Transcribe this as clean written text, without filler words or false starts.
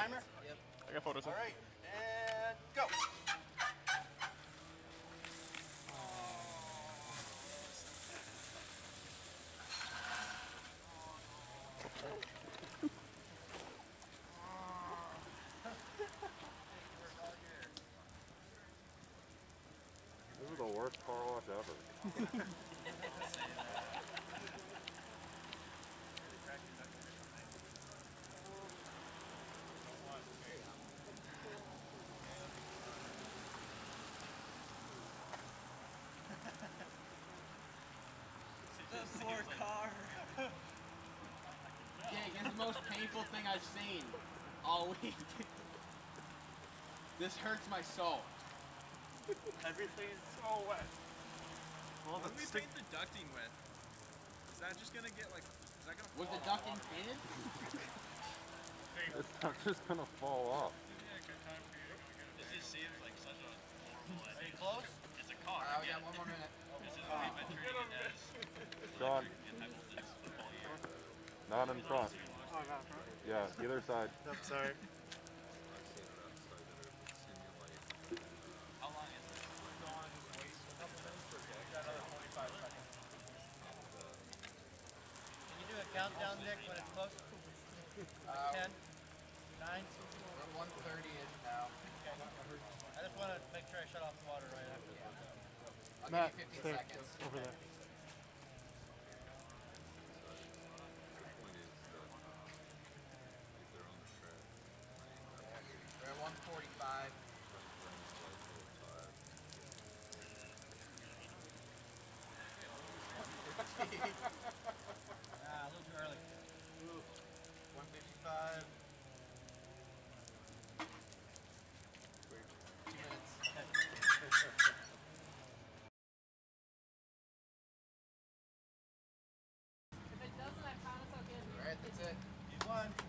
timer? Yep. I got photos. All right, and go. This is the worst car wash ever. The poor car. Jake, this is the most painful thing I've seen all week. This hurts my soul. Everything is so wet. Well, When we paint the ducting with, is that just gonna get like, is that gonna fall Was the ducting off? painted? It's not just gonna fall off. This just seems like such a horrible idea. Are you close? It's a car. Alright, we got 1 more minute. This is we've been treating it as Sean, in high voltage football year. not in front. Oh, not in front? Yeah, either side. I'm sorry. How long is this? Can you do a countdown, Nick, when it's close? 10, 9. We're 1:30-ish now. I just want to make sure I shut off the water right after this. I'll Matt, give you 50 there, seconds. over there. We're at 1:45. Ah, a little too early. 1:55. 2 minutes. If it doesn't, I promise I'll get it. Alright, that's it. You won.